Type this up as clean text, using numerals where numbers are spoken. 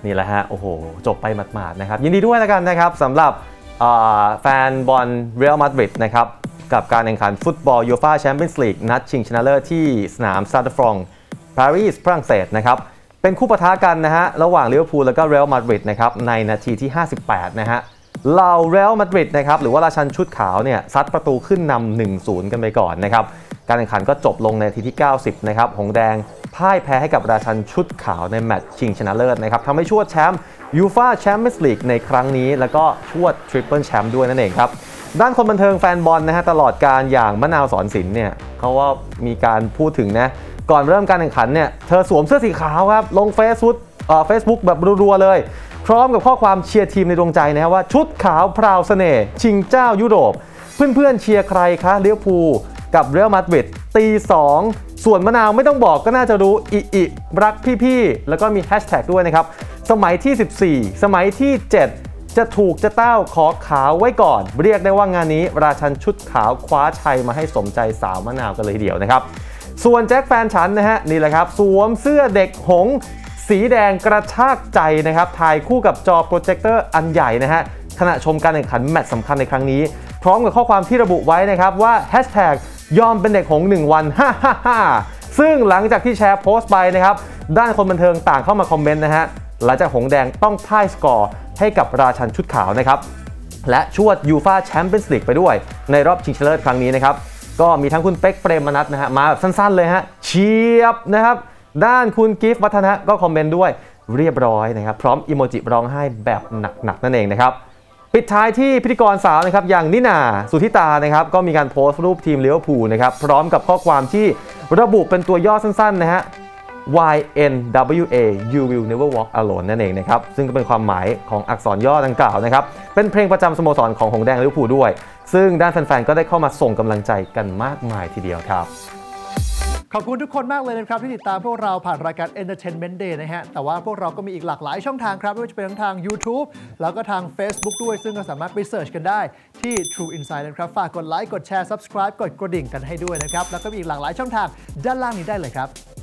นี่แหละฮะโอ้โหจบไปหมาดๆนะครับยินดีด้วยแล้วกันนะครับสำหรับแฟนบอลเรอัลมาดริดนะครับกับการแข่งขันฟุตบอลยูฟ่าแชมเปี้ยนส์ลีกนัดชิงชนะเลิศที่สนามซาร์ดฟรองปารีสฝรั่งเศสนะครับเป็นคู่ปะทะกันนะฮะระหว่างลิเวอร์พูลแล้วก็เรอัลมาดริดนะครับในนาทีที่58นะฮะเหล่าเรอัลมาดริดนะครับหรือว่าราชันชุดขาวเนี่ยซัดประตูขึ้นนำ 1-0 กันไปก่อนนะครับการแข่งขันก็จบลงในนาทีที่90นะครับหงแดงพ่ายแพ้ให้กับราชันชุดขาวในแมตช์ชิงชนะเลิศนะครับทำให้ชวดแชมป์ยูฟ่าแชมเปี้ยนส์ลีกในครั้งนี้แล้วก็ชวดทริปเปิลแชมป์ด้วยนั่นเองครับด้านคนบันเทิงแฟนบอลนะฮะตลอดการอย่างมะนาวสอนศิลป์เนี่ยเขาว่ามีการพูดถึงนะก่อนเริ่มการแข่งขันเนี่ยเธอสวมเสื้อสีขาวครับลงเฟซบุ๊กแบบรัวๆเลยพร้อมกับข้อความเชียร์ทีมในดวงใจนะว่าชุดขาวพราวเสน่ห์ชิงเจ้ายุโรปเพื่อนๆเชียร์ใครคะลิเวอร์พูลกับเรอัลมาดริดตี2ส่วนมะนาวไม่ต้องบอกก็น่าจะรู้อิรักพี่ๆแล้วก็มีแฮชแท็กด้วยนะครับสมัยที่14สมัยที่7จะถูกจะเต้าขอขาวไว้ก่อนเรียกได้ว่างานนี้ราชันชุดขาวคว้าชัยมาให้สมใจสาวมะนาวกันเลยทีเดียวนะครับส่วนแจ็คแฟนฉันนะฮะนี่แหละครับสวมเสื้อเด็กหงสีแดงกระชากใจนะครับถ่ายคู่กับจอโปรเจคเตอร์อันใหญ่นะฮะขณะชมการแข่งขันแมตช์สำคัญในครั้งนี้พร้อมกับข้อความที่ระบุไว้นะครับว่าแฮชแท็กยอมเป็นเด็กหง1 วันฮ่าฮ่าฮ่าซึ่งหลังจากที่แชร์โพสต์ไปนะครับด้านคนบันเทิงต่างเข้ามาคอมเมนต์นะฮะหลังจากหงแดงต้องพ่ายสกอร์ให้กับราชันชุดขาวนะครับและชวดยูฟ่าแชมเปี้ยนส์ลีกไปด้วยในรอบชิงชนะเลิศครั้งนี้นะครับก็มีทั้งคุณเป๊กเปรมนัสนะฮะมาแบบสั้นๆเลยฮะเชียบนะครับด้านคุณกิฟต์วัฒนะก็คอมเมนต์ด้วยเรียบร้อยนะครับพร้อมอิโมจิร้องไห้แบบหนักๆนั่นเองนะครับปิดท้ายที่พิธีกรสาวนะครับอย่างนิน่าสุธิตานะครับก็มีการโพสต์รูปทีมลิเวอร์พูลนะครับพร้อมกับข้อความที่ระบุเป็นตัวย่อสั้นๆนะฮะ YNWA You Will Never Walk Alone นั่นเองนะครับซึ่งก็เป็นความหมายของอักษรย่อดังกล่าวนะครับเป็นเพลงประจำสโมสรของหงแดงลิเวอร์พูลด้วยซึ่งด้านแฟนๆก็ได้เข้ามาส่งกำลังใจกันมากมายทีเดียวครับขอบคุณทุกคนมากเลยนะครับที่ติดตามพวกเราผ่านรายการ Entertainment Day นะฮะแต่ว่าพวกเราก็มีอีกหลากหลายช่องทางครับไม่ว่าจะเป็นทั้งทาง YouTube แล้วก็ทาง Facebook ด้วยซึ่งก็สามารถไปเสิร์ชกันได้ที่ True Insight นะครับฝากกดไลค์กดแชร์ Subscribe กดกระดิ่งกันให้ด้วยนะครับแล้วก็มีอีกหลากหลายช่องทางด้านล่างนี้ได้เลยครับ